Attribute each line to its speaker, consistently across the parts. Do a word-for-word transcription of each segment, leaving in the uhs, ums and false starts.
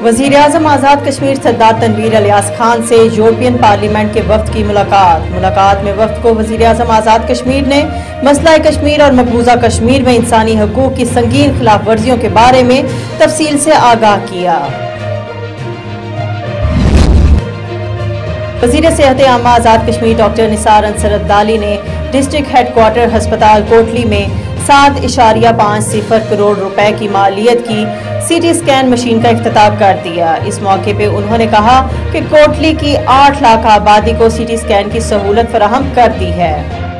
Speaker 1: वज़ीर आज़म आज़ाद कश्मीर सरदार तनवीर इलियास खान से European parliament के वफ्द की मुलाकात। मुलाकात में वफ्द को वज़ीर आज़म आज़ाद कश्मीर ने मसला कश्मीर और मकबूजा कश्मीर में इंसानी हकूक की संगीन खिलाफ वर्जियों के बारे में तफसील से आगाह किया। वज़ीर सेहत आमा आज़ाद कश्मीर डॉक्टर निसार अंसर अब्दाली ने डिस्ट्रिक्ट हेडक्वार्टर हस्पताल कोटली में सात इशारिया पाँच सिफर करोड़ रुपए की मालियत की सीटी स्कैन मशीन का इफ्तिताह कर दिया। इस मौके पे उन्होंने कहा कि कोटली की आठ लाख आबादी को सीटी स्कैन की सहूलत फराहम कर दी है।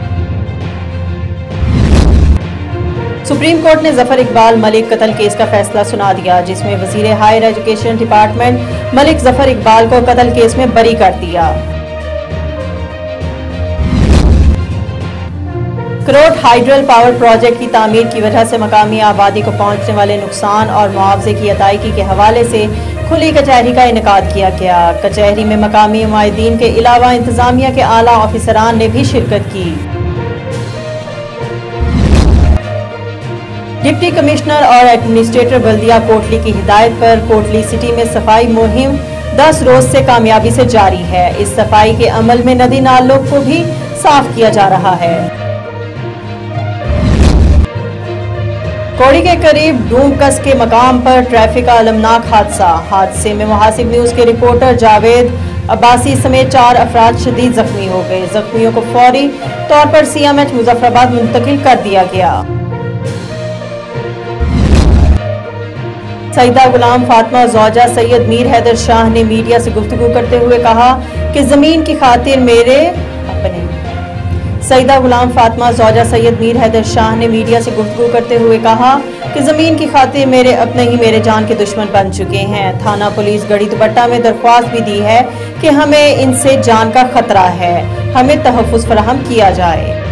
Speaker 1: सुप्रीम कोर्ट ने जफर इकबाल मलिक कत्ल केस का फैसला सुना दिया, जिसमें वजीर higher education department Malik Zafar Iqbal को कत्ल केस में बरी कर दिया। करोट हाइड्रल पावर प्रोजेक्ट की तामीर की वजह से मकामी आबादी को पहुंचने वाले नुकसान और मुआवजे की अदायगी के हवाले से खुली कचहरी का इनेकाद किया गया। कचहरी में मकामी नुमाइंदीन के अलावा इंतजामिया के आला ऑफिसरान ने भी शिरकत की। डिप्टी कमिश्नर और एडमिनिस्ट्रेटर बल्दिया कोटली की हिदायत पर कोटली सिटी में सफाई मुहिम दस रोज से कामयाबी से जारी है। इस सफाई के अमल में नदी नालों को भी साफ किया जा रहा है। कौड़ी के करीब डूमकस के मकाम पर ट्रैफिक का अलमनाक हादसा। हादसे में मुहासिब न्यूज के रिपोर्टर जावेद अब्बासी समेत चार अफराद शदीद जख्मी हो गए। जख्मियों को फौरी तौर पर सीएमएच मुजफ्फराबाद मुंतकिल कर दिया गया। सईदा गुलाम फातिमा ज़ौजा सैयद मीर हैदर शाह ने मीडिया से गुफ्तगू करते हुए कहा कि जमीन की खातिर मेरे अपने सईदा गुलाम फातिमा ज़ौजा सैयद मीर हैदर शाह ने मीडिया से गुफ्तगू करते हुए कहा कि जमीन की खातिर मेरे अपने ही मेरे जान के दुश्मन बन चुके हैं। थाना पुलिस गढ़ी दुपट्टा में दरख्वास्त भी दी है कि हमें इनसे जान का खतरा है, हमें तहफ़्फ़ुज़ फराहम किया जाए।